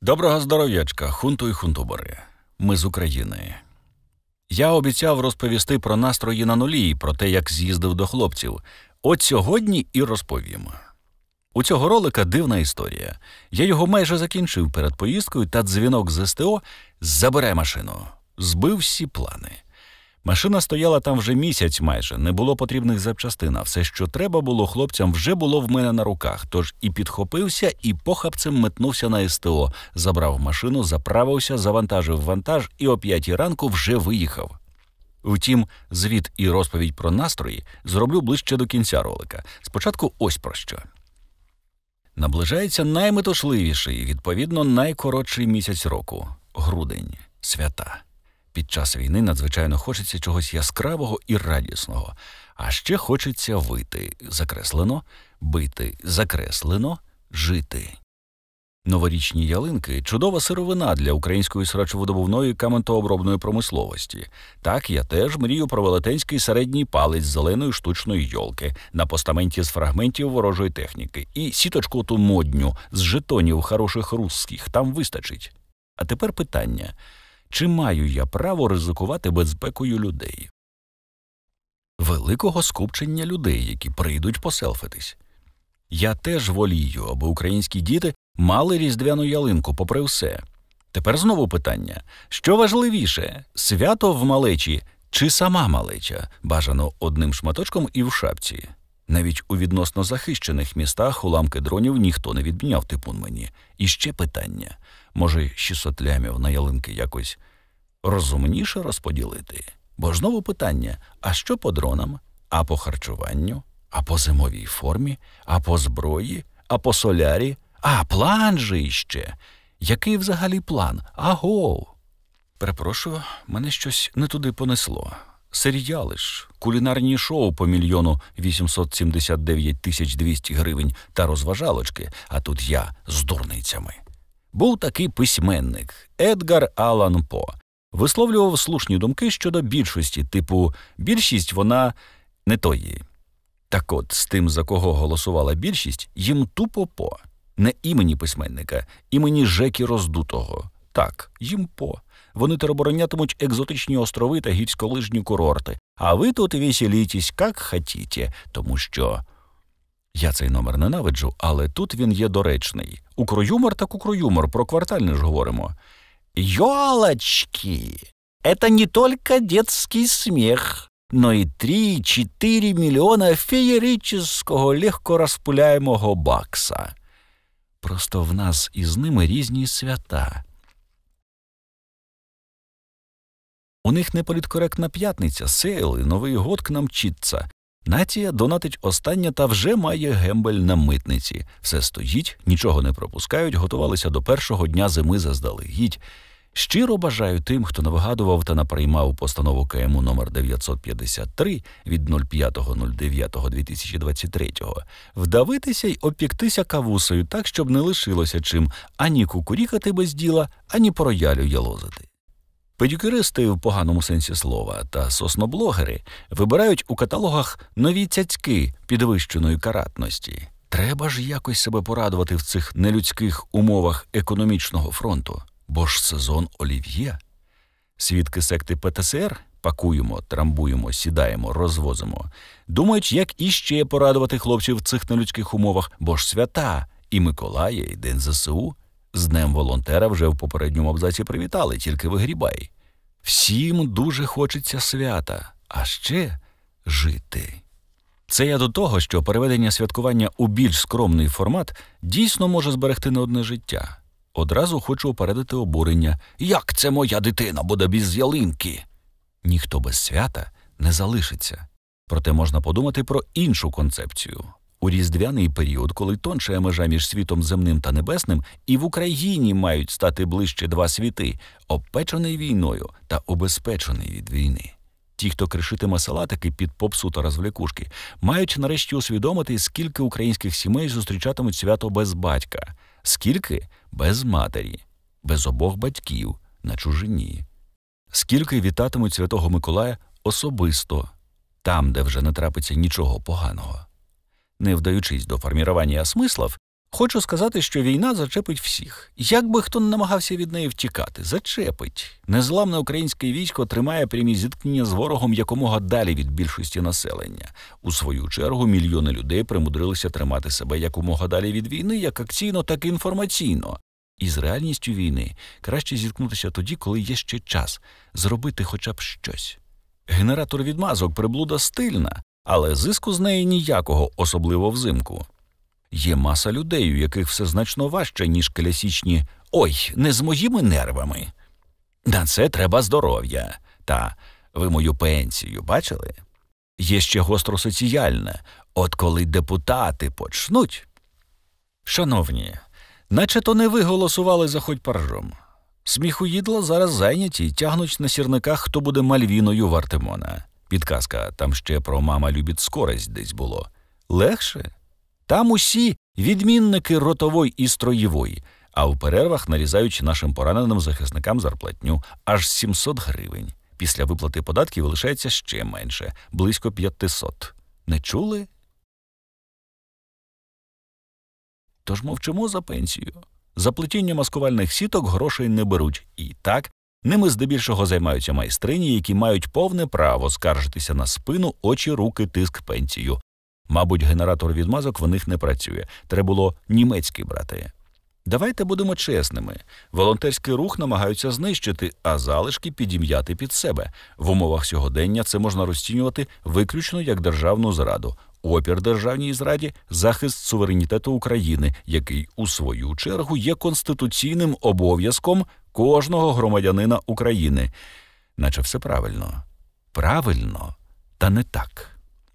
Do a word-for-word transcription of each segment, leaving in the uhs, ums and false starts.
Доброго здоров'ячка, хунту і хунтубори. Ми з України. Я обіцяв розповісти про настрої на нулі і про те, як з'їздив до хлопців. От сьогодні і розповім. У цього ролика дивна історія. Я його майже закінчив перед поїздкою, та дзвінок з ес те о «Забирай машину». Збив всі плани. Машина стояла там вже місяць майже, не було потрібних запчастин, а все, що треба було хлопцям, вже було в мене на руках. Тож і підхопився, і похапцем метнувся на ес те о, забрав машину, заправився, завантажив вантаж і о п'ятій ранку вже виїхав. Втім, звіт і розповідь про настрої зроблю ближче до кінця ролика. Спочатку ось про що. Наближається найметушливіший і, відповідно, найкоротший місяць року – грудень, свята. Під час війни надзвичайно хочеться чогось яскравого і радісного. А ще хочеться вити – закреслено, бити – закреслено, жити. Новорічні ялинки – чудова сировина для української срачовидобувної каментообробної промисловості. Так, я теж мрію про велетенський середній палець зеленої штучної йолки на постаменті з фрагментів ворожої техніки і сіточку ту модню з жетонів хороших русських, там вистачить. А тепер питання – чи маю я право ризикувати безпекою людей? Великого скупчення людей, які прийдуть поселфитись. Я теж волію, аби українські діти мали різдвяну ялинку попри все. Тепер знову питання. Що важливіше, свято в малечі чи сама малеча, бажано одним шматочком і в шапці? Навіть у відносно захищених містах уламки дронів ніхто не відміняв, типун мені. І ще питання. Може, шістсот лямів на ялинки якось розумніше розподілити? Бо ж знову питання, а що по дронам? А по харчуванню? А по зимовій формі? А по зброї? А по солярі? А, план же іще! Який взагалі план? Агов! Перепрошую, мене щось не туди понесло. Серіали ж, кулінарні шоу по мільйону вісімсот сімдесят дев'ять тисяч двісті гривень та розважалочки, а тут я з дурницями. Був такий письменник Едгар Аллан По. Висловлював слушні думки щодо більшості, типу «більшість вона не тої». Так от, з тим, за кого голосувала більшість, їм тупо по. Не імені письменника, імені Жеки Роздутого. Так, їм по. Вони тероборонятимуть екзотичні острови та гірськолижні курорти. А ви тут веселітесь, як хотіте, тому що... Я цей номер ненавиджу, але тут він є доречний. Укроюмор так укроюмор, про квартальне ж говоримо. Ёлочки! Это не только детский смех, но и три-чотири мільйона феєричного легкорозпиляємого бакса. Просто в нас із ними різні свята. У них не політкоректна п'ятниця, сейл і Новий год к нам читься. Нація донатить останнє та вже має гембель на митниці. Все стоїть, нічого не пропускають, готувалися до першого дня зими заздалегідь. Щиро бажаю тим, хто навигадував та наприймав постанову ка ем у номер дев'ятсот п'ятдесят три від п'ятого дев'ятого дві тисячі двадцять третього, вдавитися й опіктися кавусою так, щоб не лишилося чим ані кукурікати без діла, ані по роялю ялозити. Педикюристи в поганому сенсі слова та сосноблогери вибирають у каталогах нові цяцьки підвищеної каратності. Треба ж якось себе порадувати в цих нелюдських умовах економічного фронту, бо ж сезон олів'є. Свідки секти пе те ес ер пакуємо, трамбуємо, сідаємо, розвозимо. Думають, як іще порадувати хлопців в цих нелюдських умовах, бо ж свята, і Миколая, і День зе се у. З Днем волонтера вже в попередньому абзаці привітали, тільки вигрібай. Всім дуже хочеться свята, а ще жити. Це я до того, що переведення святкування у більш скромний формат дійсно може зберегти не одне життя. Одразу хочу опередити обурення. Як це моя дитина буде без ялинки? Ніхто без свята не залишиться. Проте можна подумати про іншу концепцію. У різдвяний період, коли тончає межа між світом земним та небесним, і в Україні мають стати ближче два світи – обпечений війною та обезпечений від війни. Ті, хто кришитиме салатики під попсу та розвлякушки, мають нарешті усвідомити, скільки українських сімей зустрічатимуть свято без батька, скільки – без матері, без обох батьків, на чужині. Скільки вітатимуть Святого Миколая особисто, там, де вже не трапиться нічого поганого. Не вдаючись до формірування смислів, Хочу сказати, що війна зачепить всіх. Як би хто не намагався від неї втікати, зачепить. Незламне українське військо тримає прямі зіткнення з ворогом якомога далі від більшості населення. У свою чергу мільйони людей примудрилися тримати себе якомога далі від війни, як акційно, так і інформаційно. І з реальністю війни краще зіткнутися тоді, коли є ще час, зробити хоча б щось. Генератор відмазок – приблуда стильна, але зиску з неї ніякого, особливо взимку. Є маса людей, у яких все значно важче, ніж класичні «Ой, не з моїми нервами». На це треба здоров'я. Та ви мою пенсію бачили? Є ще гостросоціальне. От коли депутати почнуть. Шановні, наче то не ви голосували за «Хоть поржом». Сміхуїдла зараз зайняті, тягнуть на сірниках, хто буде Мальвіною в Артемона. Підказка, там ще про «Мама любить скорость» десь було. Легше? Там усі відмінники ротової і строєвої, а в перервах нарізають нашим пораненим захисникам зарплатню аж сімсот гривень. Після виплати податків лишається ще менше, близько п'ятсот. Не чули? Тож мовчимо за пенсію. За плетіння маскувальних сіток грошей не беруть. І так, ними здебільшого займаються майстрині, які мають повне право скаржитися на спину, очі, руки, тиск, пенсію. Мабуть, генератор відмазок в них не працює. Треба було німецький брати. Давайте будемо чесними. Волонтерський рух намагаються знищити, а залишки підім'яти під себе. В умовах сьогодення це можна розцінювати виключно як державну зраду. Опір державній зраді – захист суверенітету України, який, у свою чергу, є конституційним обов'язком кожного громадянина України. Наче все правильно. Правильно, та не так.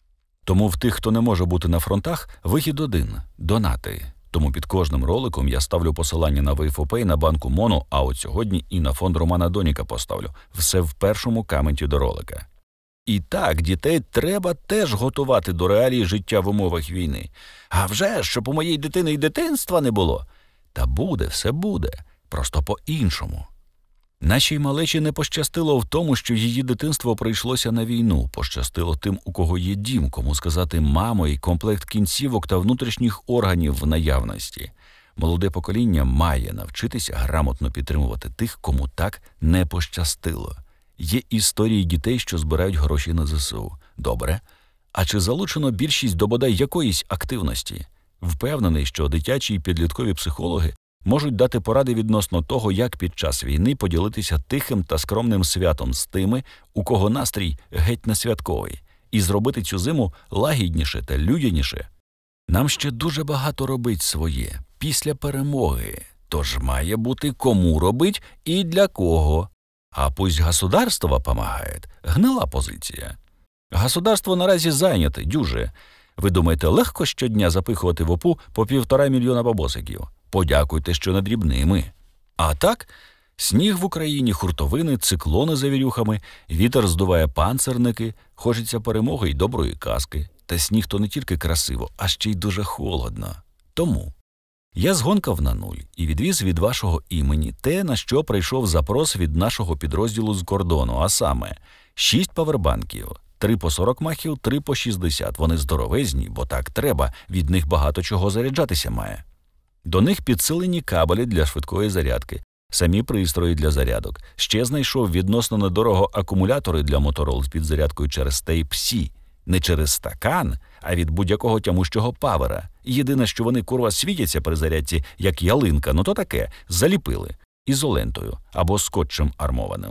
Тому в тих, хто не може бути на фронтах, вихід один – донати. Тому під кожним роликом я ставлю посилання на Wayfopay, на банку Моно, а от сьогодні і на фонд Романа Доніка поставлю. Все в першому коменті до ролика. І так, дітей треба теж готувати до реалій життя в умовах війни. А вже, щоб у моєї дитини й дитинства не було. Та буде, все буде. Просто по-іншому. Нашій малечі не пощастило в тому, що її дитинство прийшлося на війну. Пощастило тим, у кого є дім, кому сказати «мамо» і комплект кінцівок та внутрішніх органів в наявності. Молоде покоління має навчитися грамотно підтримувати тих, кому так не пощастило. Є історії дітей, що збирають гроші на зе се у. Добре. А чи залучено більшість до бодай якоїсь активності? Впевнений, що дитячі і підліткові психологи можуть дати поради відносно того, як під час війни поділитися тихим та скромним святом з тими, у кого настрій геть не святковий, і зробити цю зиму лагідніше та людяніше. Нам ще дуже багато робить своє, після перемоги, тож має бути кому робить і для кого. А пусть государство помагає – гнила позиція. Государство наразі зайняте, дюже. Ви думаєте, легко щодня запихувати в ОПУ по півтора мільйона бабосиків? Подякуйте, що не дрібними. А так, сніг в Україні, хуртовини, циклони за вірюхами, вітер здуває панцерники, хочеться перемоги й доброї казки. Та сніг то не тільки красиво, а ще й дуже холодно. Тому я згонкав на нуль і відвіз від вашого імені те, на що прийшов запрос від нашого підрозділу з кордону, а саме шість павербанків, три по сорок махів, три по шістдесят. Вони здоровезні, бо так треба, від них багато чого заряджатися має. До них підсилені кабелі для швидкої зарядки, самі пристрої для зарядок. Ще знайшов відносно недорого акумулятори для Motorola з підзарядкою через Type-C. Не через стакан, а від будь-якого тямущого павера. Єдине, що вони, курва, світяться при зарядці, як ялинка, ну то таке, заліпили ізолентою або скотчем армованим.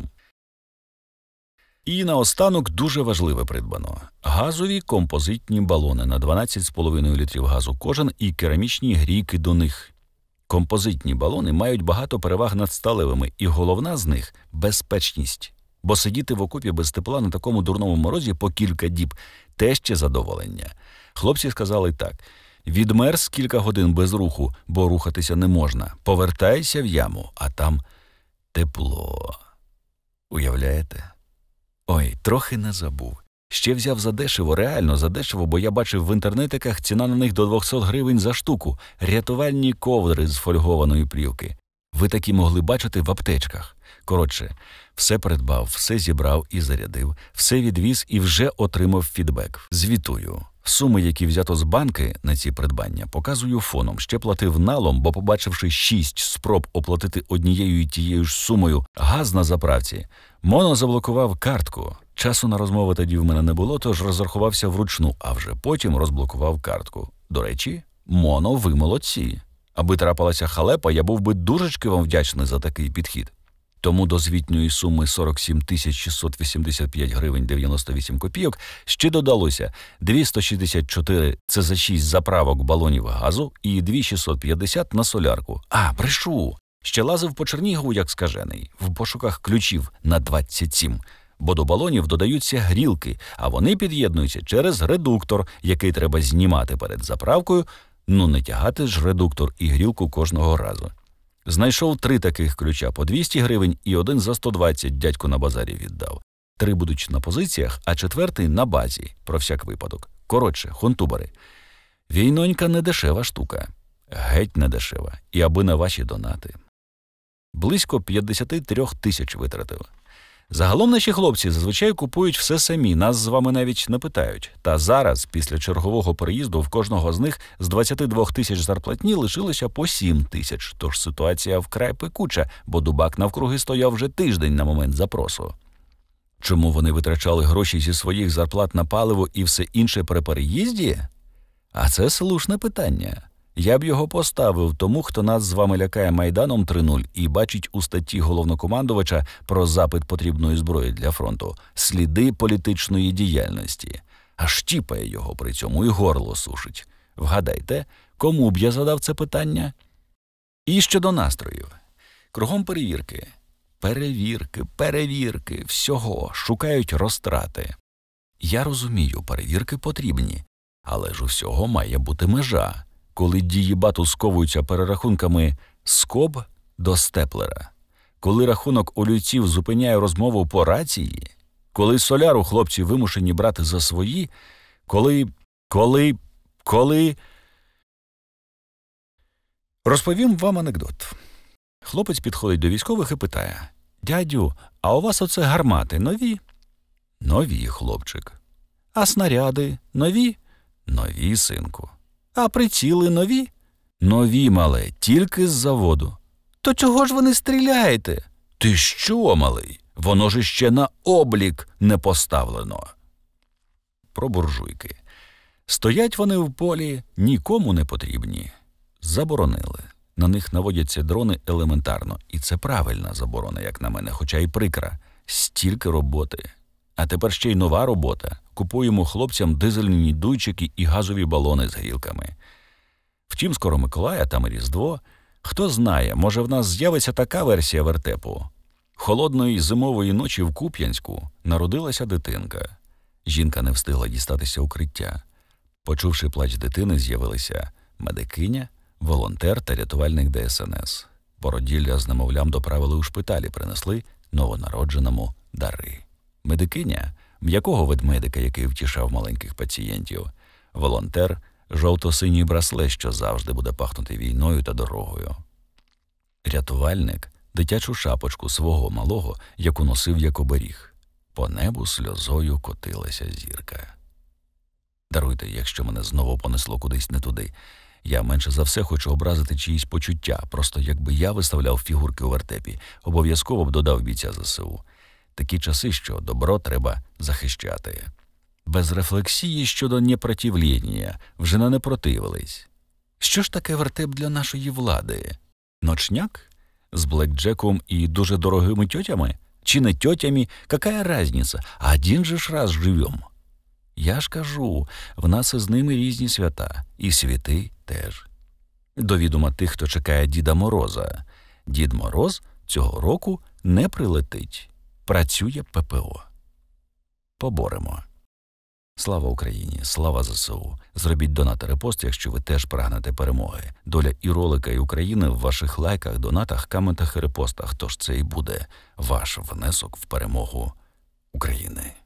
І наостанок дуже важливе придбано. Газові композитні балони на дванадцять з половиною літрів газу кожен і керамічні грійки до них. Композитні балони мають багато переваг над сталевими, і головна з них – безпечність. Бо сидіти в окопі без тепла на такому дурному морозі по кілька діб – те ще задоволення. Хлопці сказали так: відмерз кілька годин без руху, бо рухатися не можна. Повертайся в яму, а там тепло. Уявляєте? Ой, трохи не забув. Ще взяв задешево, реально задешево, бо я бачив в інтернетиках ціна на них до двохсот гривень за штуку. Рятувальні ковдри з фольгованої плівки. Ви такі могли бачити в аптечках. Коротше, все придбав, все зібрав і зарядив, все відвіз і вже отримав фідбек. Звітую. Суми, які взято з банки на ці придбання, показую фоном. Ще платив налом, бо, побачивши шість спроб оплатити однією і тією ж сумою газ на заправці, Моно заблокував картку. Часу на розмови тоді в мене не було, тож розрахувався вручну, а вже потім розблокував картку. До речі, Моно, ви молодці. Аби трапилася халепа, я був би дужечки вам вдячний за такий підхід. Тому до звітньої суми сорок сім тисяч шістсот вісімдесят п'ять гривень дев'яносто вісім копійок ще додалося двісті шістдесят чотири – це за шість заправок балонів газу і дві тисячі шістсот п'ятдесят на солярку. А, брешу! Ще лазив по Чернігову, як скажений, в пошуках ключів на двадцять сім. Бо до балонів додаються грілки, а вони під'єднуються через редуктор, який треба знімати перед заправкою. Ну не тягати ж редуктор і грілку кожного разу. Знайшов три таких ключа по двісті гривень і один за сто двадцять дядько на базарі віддав. Три будуть на позиціях, а четвертий на базі, про всяк випадок. Коротше, хунтубери. Війнонька не дешева штука. Геть не дешева. І аби на ваші донати. Близько п'ятдесят три тисяч витратив. Загалом наші хлопці зазвичай купують все самі, нас з вами навіть не питають. Та зараз, після чергового переїзду, в кожного з них з двадцяти двох тисяч зарплатні лишилося по сім тисяч. Тож ситуація вкрай пекуча, бо Дубак навкруги стояв вже тиждень на момент запросу. Чому вони витрачали гроші зі своїх зарплат на паливо і все інше при переїзді? А це слушне питання. Я б його поставив тому, хто нас з вами лякає Майданом три нуль і бачить у статті головнокомандувача про запит потрібної зброї для фронту сліди політичної діяльності. Аж тіпає його при цьому і горло сушить. Вгадайте, кому б я задав це питання? І щодо настроїв. Кругом перевірки. Перевірки, перевірки, всього. Шукають розтрати. Я розумію, перевірки потрібні. Але ж у всього має бути межа. Коли дії бату сковуються перерахунками скоб до степлера, коли рахунок олівців зупиняє розмову по рації, коли соляру хлопці вимушені брати за свої, коли, коли, коли... Розповім вам анекдот. Хлопець підходить до військових і питає: «Дядю, а у вас оце гармати нові?» «Нові, хлопчик». «А снаряди нові?» «Нові, синку». «А приціли нові?» «Нові, мале, тільки з заводу». «То чого ж ви не стріляєте?» «Ти що, малий? Воно ж ще на облік не поставлено». Про буржуйки. Стоять вони в полі, нікому не потрібні. Заборонили. На них наводяться дрони елементарно. І це правильна заборона, як на мене, хоча й прикра. Стільки роботи. А тепер ще й нова робота. Купуємо хлопцям дизельні дуйчики і газові балони з грілками. Втім, скоро Миколай, а там і Різдво. Хто знає, може в нас з'явиться така версія вертепу. Холодної зимової ночі в Куп'янську народилася дитинка. Жінка не встигла дістатися укриття. Почувши плач дитини, з'явилися медикиня, волонтер та рятувальник Де Ес Ен Ес. Породілля з немовлям доправили у шпиталі, принесли новонародженому дари. Медикиня – м'якого ведмедика, який втішав маленьких пацієнтів. Волонтер – жовто-синій браслет, що завжди буде пахнути війною та дорогою. Рятувальник – дитячу шапочку свого малого, яку носив як оберіг. По небу сльозою котилася зірка. Даруйте, якщо мене знову понесло кудись не туди. Я менше за все хочу образити чиїсь почуття. Просто якби я виставляв фігурки у вертепі, обов'язково б додав бійця Зе Се У. Такі часи, що добро треба захищати. Без рефлексії щодо непротивлення вже не противились. Що ж таке вертеп для нашої влади? Ночняк? З блекджеком і дуже дорогими тьотями? Чи не тьотями? Какая разница? Один же ж раз живем. Я ж кажу, в нас із ними різні свята. І світи теж. До відома тих, хто чекає Діда Мороза. Дід Мороз цього року не прилетить. Працює Пе Пе О. Поборемо. Слава Україні, слава Зе Се У. Зробіть донат та репост, якщо ви теж прагнете перемоги. Доля і ролика, і України в ваших лайках, донатах, коментах і репостах. Тож це і буде ваш внесок в перемогу України.